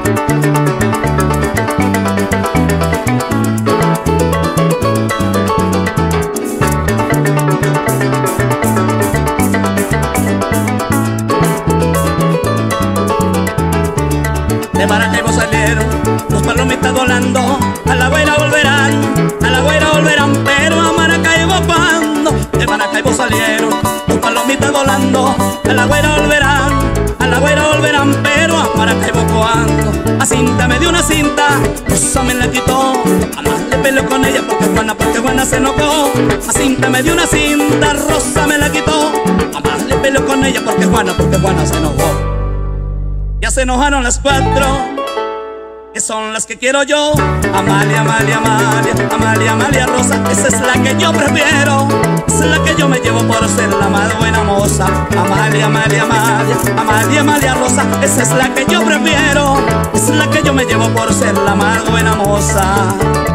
De Maracaibo salieron los palomitas volando, a La Guaira volverán, a La Guaira volverán, pero a Maracaibo cuando. De Maracaibo salieron los palomitas volando, a La Guaira volverán, a La Guaira volverán, pero a Maracaibo cuando. A Cinta me dio una cinta, Rosa me la quitó, jamás le peleó con ella porque Juana se enojó. A Cinta me dio una cinta, Rosa me la quitó, jamás le peleó con ella porque Juana se enojó. Ya se enojaron las cuatro, que son las que quiero yo. Amalia, Amalia, Amalia, Amalia, Amalia Rosa, esa es la que yo prefiero, esa es la que yo me llevo por ser la más buena moza. Amalia, Amalia, Amalia, Amalia, Amalia Rosa, esa es la que yo prefiero, esa es la que yo me llevo por ser la más buena moza.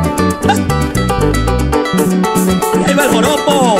Y ahí va el joropo.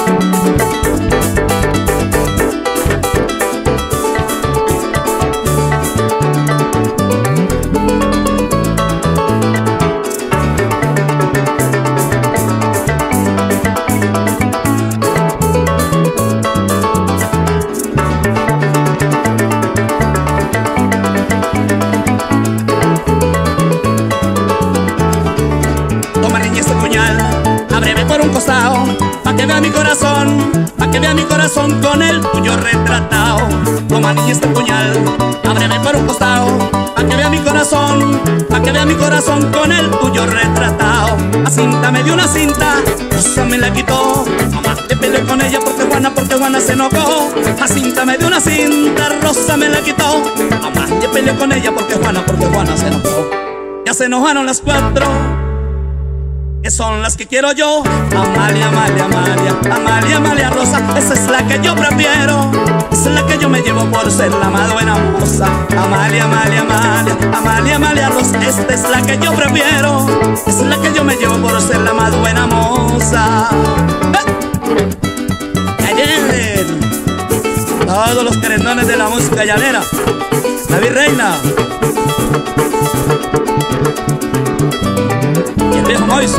Ábreme por un costado, pa' que vea mi corazón, pa' que vea mi corazón con el tuyo retratado. Toma niña este puñal, ábreme por un costado, pa' que vea mi corazón, pa' que vea mi corazón con el tuyo retratado. A Cinta me dio una cinta, Rosa me la quitó, mamá te peleé con ella porque Juana se enojó. A Cinta me dio una cinta, Rosa me la quitó, mamá te peleé con ella porque Juana se enojó. Ya se enojaron las cuatro, que son las que quiero yo. Amalia, Amalia, Amalia, Amalia, Amalia Rosa, esa es la que yo prefiero, esa es la que yo me llevo por ser la más buena moza. Amalia, Amalia, Amalia, Amalia, Amalia Rosa, esta es la que yo prefiero, esa es la que yo me llevo por ser la más buena moza. Todos los querendones de la música llanera, la virreina y el viejo Mois.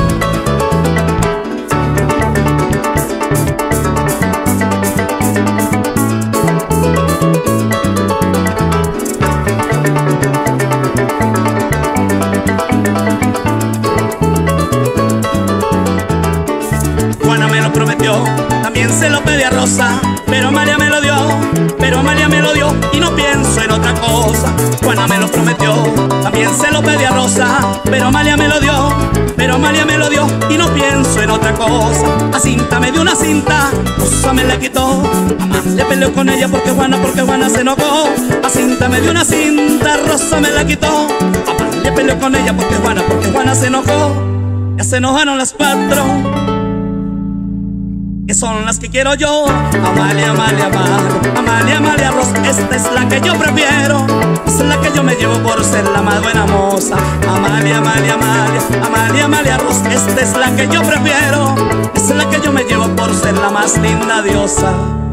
Juana me lo prometió, también se lo pedí a Rosa, pero Amalia me lo dio, y no pienso en otra cosa. Juana me lo prometió, también se lo pedí a Rosa, pero Amalia me lo dio, y no pienso en otra cosa. A Cinta me dio una cinta, Rosa me la quitó, jamás le peleó con ella porque Juana se enojó. A Cinta me dio una cinta, Rosa me la quitó, jamás le peleó con ella porque Juana se enojó. Ya se enojaron las cuatro, que son las que quiero yo. Amalia, Amalia, Amalia, Amalia, Amalia Rosa, esta es la que yo prefiero, esta es la que yo me llevo por ser la más buena moza. Amalia, Amalia, Amalia, Amalia, Amalia Rosa, esta es la que yo prefiero, esta es la que yo me llevo por ser la más linda diosa.